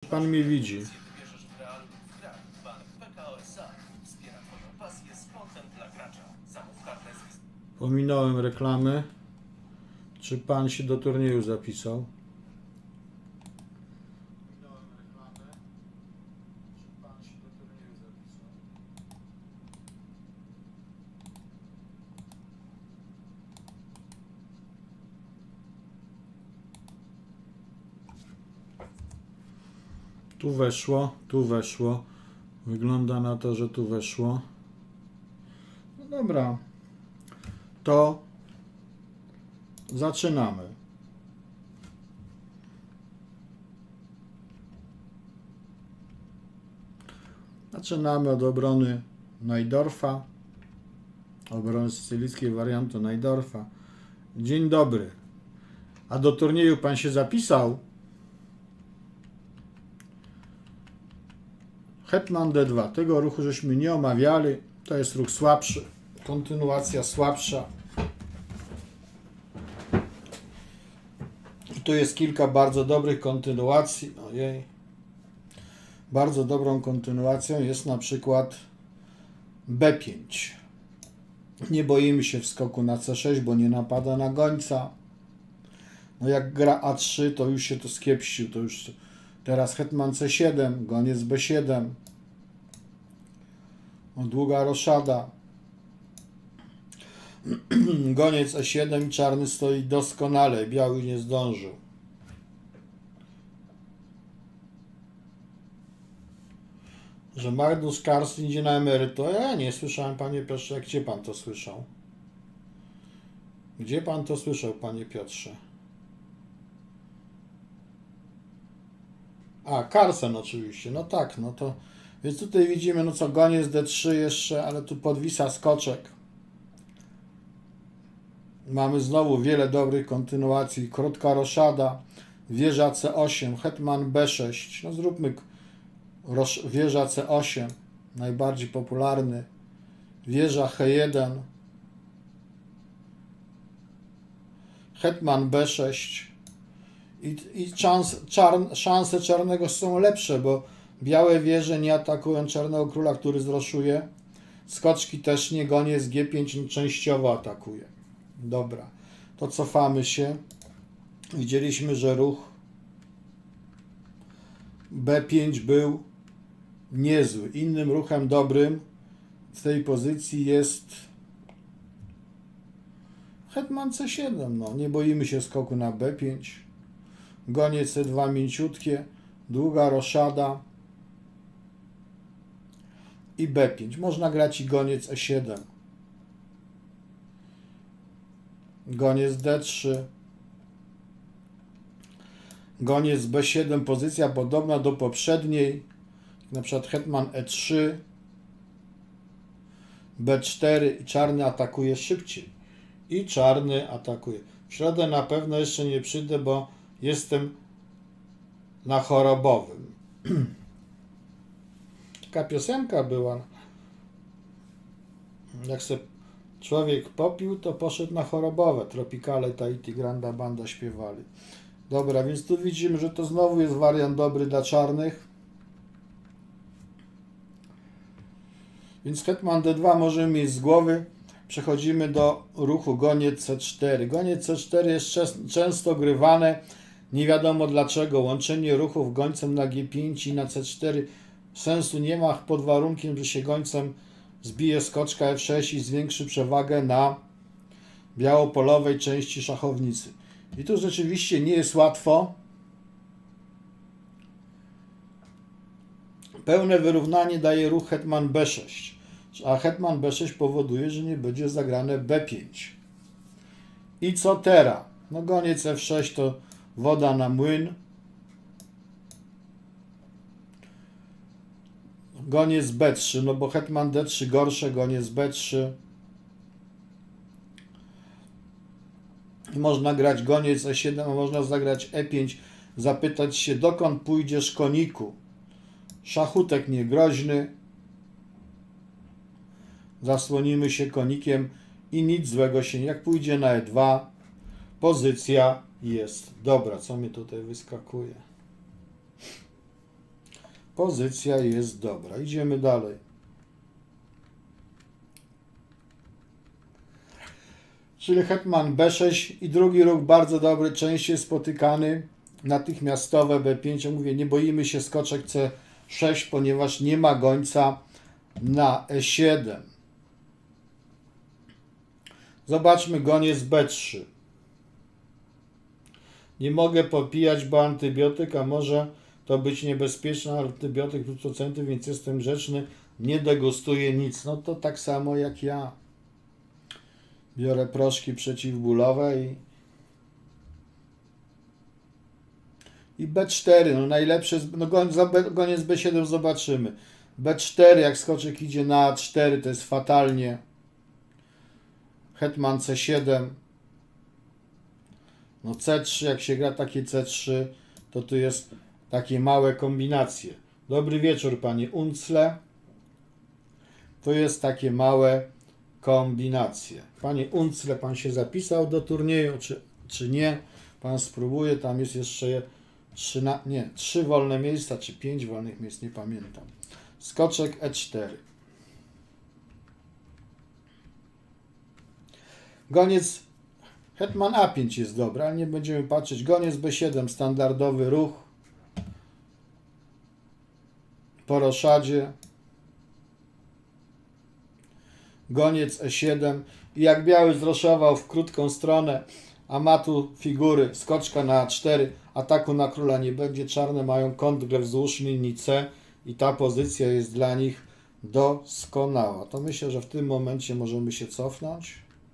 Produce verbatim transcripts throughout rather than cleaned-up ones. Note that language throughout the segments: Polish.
pan mnie widzi? Pominąłem reklamy. Czy pan się do turnieju zapisał? Tu weszło, tu weszło. Wygląda na to, że tu weszło. No dobra. To zaczynamy. Zaczynamy od obrony Najdorfa. Obrony sycylijskiej wariantu Najdorfa. Dzień dobry. A do turnieju pan się zapisał? Hetman D dwa. Tego ruchu żeśmy nie omawiali. To jest ruch słabszy. Kontynuacja słabsza. I tu jest kilka bardzo dobrych kontynuacji. Ojej. Bardzo dobrą kontynuacją jest na przykład B pięć. Nie boimy się wskoku na C sześć, bo nie napada na gońca. No jak gra A trzy, to już się to skiepścił. To już teraz hetman C siedem, goniec B siedem. O, długa roszada. Goniec E siedem i czarny stoi doskonale. Biały nie zdążył. Że Magnus Carlsen idzie na emeryturę? Ja nie słyszałem, panie Piotrze. Gdzie pan to słyszał? Gdzie pan to słyszał, panie Piotrze? A, Carlsen oczywiście. No tak, no to... Więc tutaj widzimy, no co, goniec D trzy jeszcze, ale tu podwisa skoczek. Mamy znowu wiele dobrych kontynuacji. Krótka roszada, wieża C osiem, hetman B sześć. No zróbmy rosz, wieża C osiem, najbardziej popularny. Wieża H jeden. Hetman B sześć. I, i szans, czarn, szanse czarnego są lepsze, bo białe wieże nie atakują czarnego króla, który zroszuje. Skoczki też nie, goniec G pięć częściowo atakuje. Dobra, to cofamy się. Widzieliśmy, że ruch B pięć był niezły. Innym ruchem dobrym z tej pozycji jest hetman C siedem. No, nie boimy się skoku na B pięć. Goniec C dwa mięciutkie, długa roszada i B pięć. Można grać i goniec E siedem. Goniec D trzy. Goniec B siedem, pozycja podobna do poprzedniej. Na przykład hetman E trzy. B cztery i czarny atakuje szybciej. I czarny atakuje. W środę na pewno jeszcze nie przyjdę, bo jestem na chorobowym. Taka piosenka była. Jak se człowiek popił, to poszedł na chorobowe. Tropicale, Tahiti, Granda Banda śpiewali. Dobra, więc tu widzimy, że to znowu jest wariant dobry dla czarnych. Więc hetman D dwa możemy mieć z głowy. Przechodzimy do ruchu goniec C cztery. Goniec C cztery jest często grywane. Nie wiadomo dlaczego. Łączenie ruchów gońcem na G pięć i na C cztery sensu nie ma, pod warunkiem, że się gońcem zbije skoczka F sześć i zwiększy przewagę na białopolowej części szachownicy. I tu rzeczywiście nie jest łatwo. Pełne wyrównanie daje ruch hetman B sześć, a hetman B sześć powoduje, że nie będzie zagrane B pięć. I co teraz? No goniec F sześć to woda na młyn. Goniec B trzy, no bo hetman D trzy gorsze, goniec B trzy. Można grać goniec E siedem, a można zagrać E pięć, zapytać się, dokąd pójdziesz, koniku. Szachutek niegroźny. Zasłonimy się konikiem i nic złego się nie... Jak pójdzie na E dwa, pozycja jest dobra. Co mi tutaj wyskakuje? Pozycja jest dobra. Idziemy dalej. Czyli hetman B sześć i drugi ruch bardzo dobry, częściej spotykany. Natychmiastowe B pięć. Ja mówię, nie boimy się skoczek C sześć, ponieważ nie ma gońca na E siedem. Zobaczmy goniec B trzy. Nie mogę popijać, bo antybiotyk, a może to być niebezpieczny antybiotyk plus procenty, więc jestem grzeczny, nie degustuję nic. No to tak samo jak ja. Biorę proszki przeciwbólowe i, i B cztery. No najlepsze, no goniec B siedem zobaczymy. B cztery, jak skoczek idzie na A cztery, to jest fatalnie. Hetman C siedem. No C trzy, jak się gra takie C trzy, to tu jest takie małe kombinacje. Dobry wieczór, panie Uncle. To jest takie małe kombinacje. Panie Uncle, pan się zapisał do turnieju, czy, czy nie? Pan spróbuje, tam jest jeszcze trzy, na, nie, trzy wolne miejsca, czy pięć wolnych miejsc, nie pamiętam. Skoczek E cztery. Goniec hetman A pięć jest dobry, ale nie będziemy patrzeć. Goniec B siedem, standardowy ruch. Po roszadzie. Goniec E siedem. I jak biały zroszował w krótką stronę, a ma tu figury, skoczka na A cztery, ataku na króla nie będzie. Czarne mają kontrę wzdłuż linii C i ta pozycja jest dla nich doskonała. To myślę, że w tym momencie możemy się cofnąć.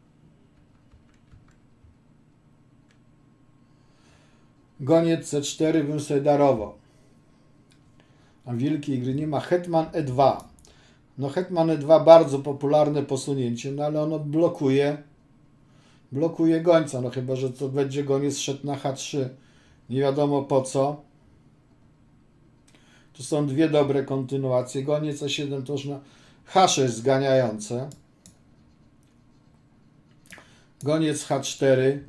Goniec C cztery bym sobie darował. A wielkiej gry nie ma. Hetman E dwa. No hetman E dwa bardzo popularne posunięcie, no ale ono blokuje blokuje gońca, no chyba, że to będzie goniec szedł na H trzy. Nie wiadomo po co. Tu są dwie dobre kontynuacje. Goniec E siedem to już na H sześć zganiające. Goniec H cztery.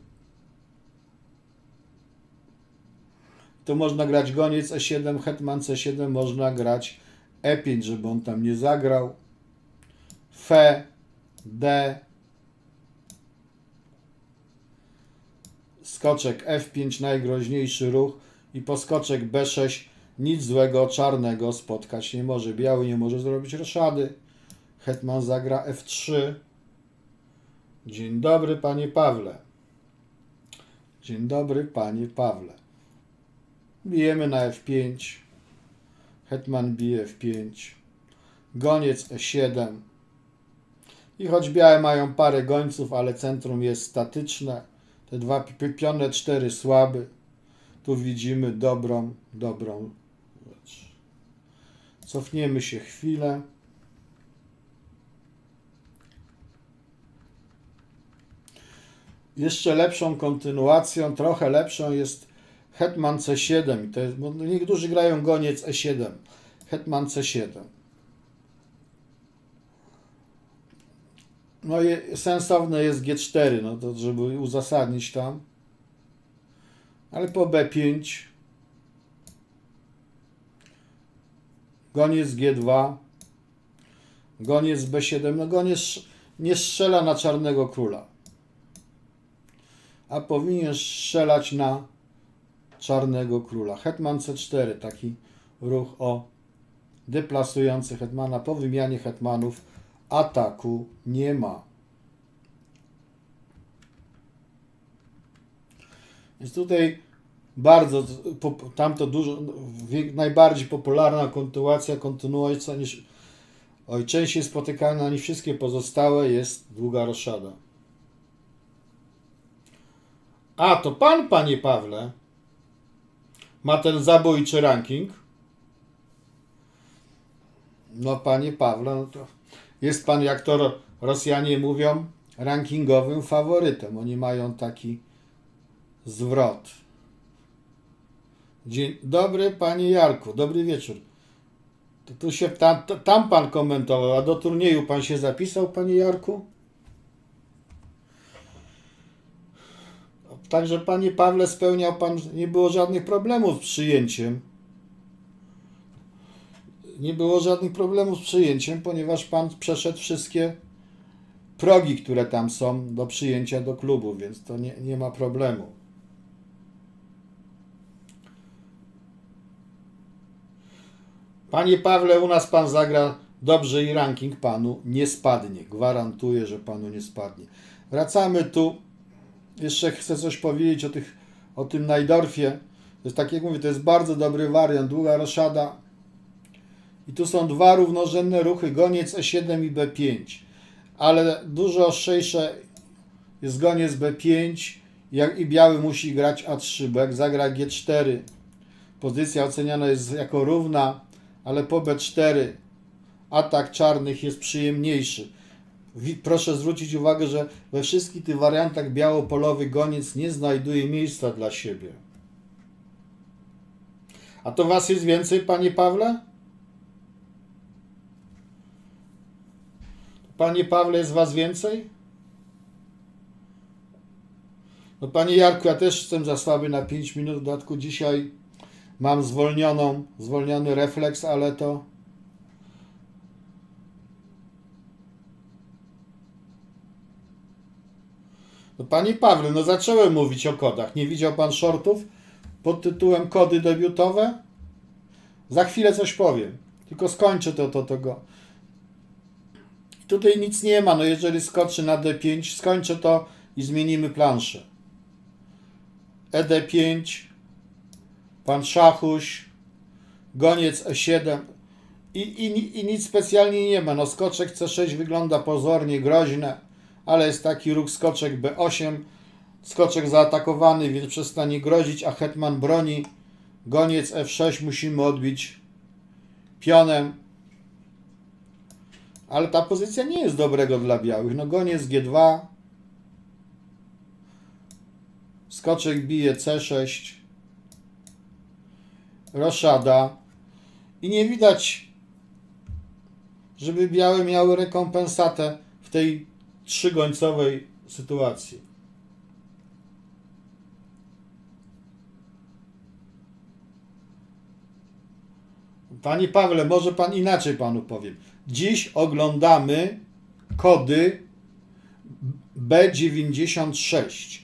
To można grać goniec E siedem, hetman C siedem, można grać E pięć, żeby on tam nie zagrał. Fe, D. Skoczek F pięć, najgroźniejszy ruch. I po skoczek B sześć nic złego czarnego spotkać nie może. Biały nie może zrobić roszady. Hetman zagra F trzy. Dzień dobry, panie Pawle. Dzień dobry, panie Pawle. Bijemy na F pięć. Hetman bije F pięć. Goniec E siedem. I choć białe mają parę gońców, ale centrum jest statyczne. Te dwa piony E cztery słaby. Tu widzimy dobrą, dobrą rzecz. Cofniemy się chwilę. Jeszcze lepszą kontynuacją, trochę lepszą jest hetman C siedem. To jest, bo niektórzy grają goniec E siedem. Hetman C siedem. No i sensowne jest G cztery, no to żeby uzasadnić tam. Ale po B pięć. Goniec G dwa. Goniec B siedem. No goniec nie strzela na czarnego króla. A powinien strzelać na czarnego króla. Hetman C cztery. Taki ruch o deplasujący hetmana. Po wymianie hetmanów ataku nie ma. Więc tutaj bardzo, tamto dużo, najbardziej popularna kontynuacja, kontynuująca niż, oj, częściej spotykana niż wszystkie pozostałe jest długa roszada. A, to pan, panie Pawle, ma ten zabójczy ranking. No, panie Pawle, no to jest pan, jak to Rosjanie mówią, rankingowym faworytem. Oni mają taki zwrot. Dzień dobry, panie Jarku. Dobry wieczór. To tu się tam, tam pan komentował, a do turnieju pan się zapisał, panie Jarku? Także, panie Pawle, spełniał pan, nie było żadnych problemów z przyjęciem. nie było żadnych problemów z przyjęciem, ponieważ pan przeszedł wszystkie progi, które tam są do przyjęcia do klubu, więc to nie, nie ma problemu. Panie Pawle, u nas pan zagra dobrze i ranking panu nie spadnie. Gwarantuję, że panu nie spadnie. Wracamy tu. Jeszcze chcę coś powiedzieć o, tych, o tym Najdorfie. To jest, tak jak mówię, to jest bardzo dobry wariant. Długa roszada. I tu są dwa równorzędne ruchy. Goniec E siedem i B pięć. Ale dużo ostrzejsze jest goniec B pięć. Jak i biały musi grać A trzy. Bo jak zagra G cztery, pozycja oceniana jest jako równa, ale po B cztery atak czarnych jest przyjemniejszy. Proszę zwrócić uwagę, że we wszystkich tych wariantach białopolowy goniec nie znajduje miejsca dla siebie. A to was jest więcej, panie Pawle? Panie Pawle, jest was więcej? No panie Jarku, ja też jestem za słaby na pięć minut. W dodatku dzisiaj mam zwolnioną, zwolniony refleks, ale to... No panie Pawle, no zacząłem mówić o kodach. Nie widział pan shortów pod tytułem kody debiutowe? Za chwilę coś powiem. Tylko skończę to, to, tego. Tutaj nic nie ma. No jeżeli skoczy na D pięć, skończę to i zmienimy planszę. E D pięć, pan Szachuś, goniec E siedem i, i, i nic specjalnie nie ma. No skoczek C sześć wygląda pozornie groźne, ale jest taki ruch skoczek B osiem, skoczek zaatakowany, więc przestanie grozić, a hetman broni. Goniec F sześć musimy odbić pionem. Ale ta pozycja nie jest dobrego dla białych. No goniec G dwa, skoczek bije C sześć, roszada i nie widać, żeby białe miały rekompensatę w tej trzygońcowej sytuacji. Panie Pawle, może pan inaczej panu powiem. Dziś oglądamy kody B dziewięćdziesiąt sześć.